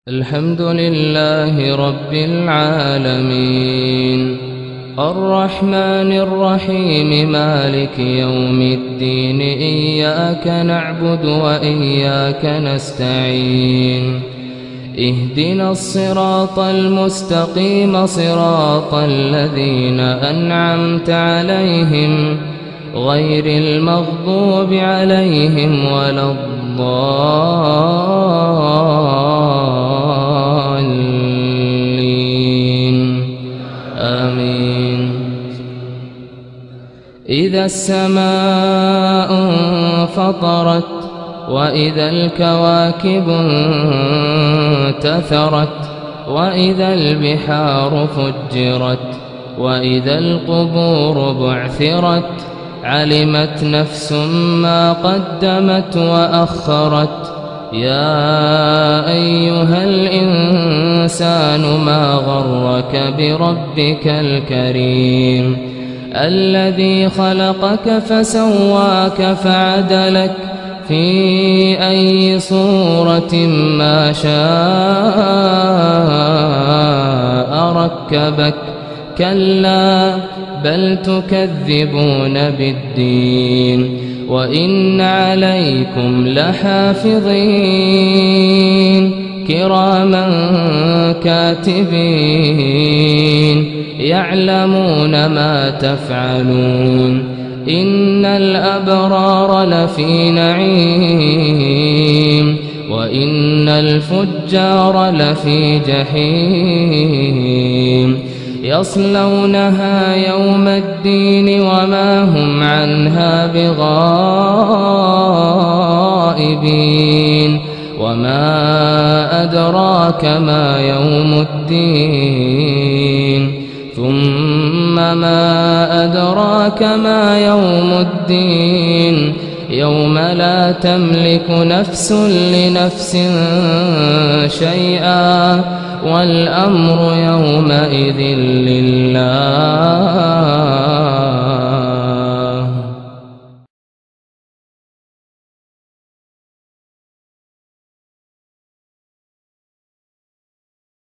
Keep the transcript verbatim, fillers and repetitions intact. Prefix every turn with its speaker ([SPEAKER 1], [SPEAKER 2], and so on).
[SPEAKER 1] الحمد لله رب العالمين الرحمن الرحيم مالك يوم الدين إياك نعبد وإياك نستعين اهدنا الصراط المستقيم صراط الذين أنعمت عليهم غير المغضوب عليهم ولا الضالين آمين. إذا السماء انفطرت وإذا الكواكب انتثرت وإذا البحار فجرت وإذا القبور بعثرت علمت نفس ما قدمت وأخرت. يا أيها الإنسان ما غرك بربك الكريم الذي خلقك فسواك فعدلك في أي صورة ما شاء ركبك. كلا بل تكذبون بالدين وإن عليكم لحافظين كراما كاتبين يعلمون ما تفعلون. إن الأبرار لفي نعيم وإن الفجار لفي جحيم يصلونها يوم الدين وما هم عنها بغائبين. وما أدراك ما يوم الدين ثم ما أدراك ما يوم الدين يوم لا تملك نفس لنفس شيئا والأمر يومئذ لله.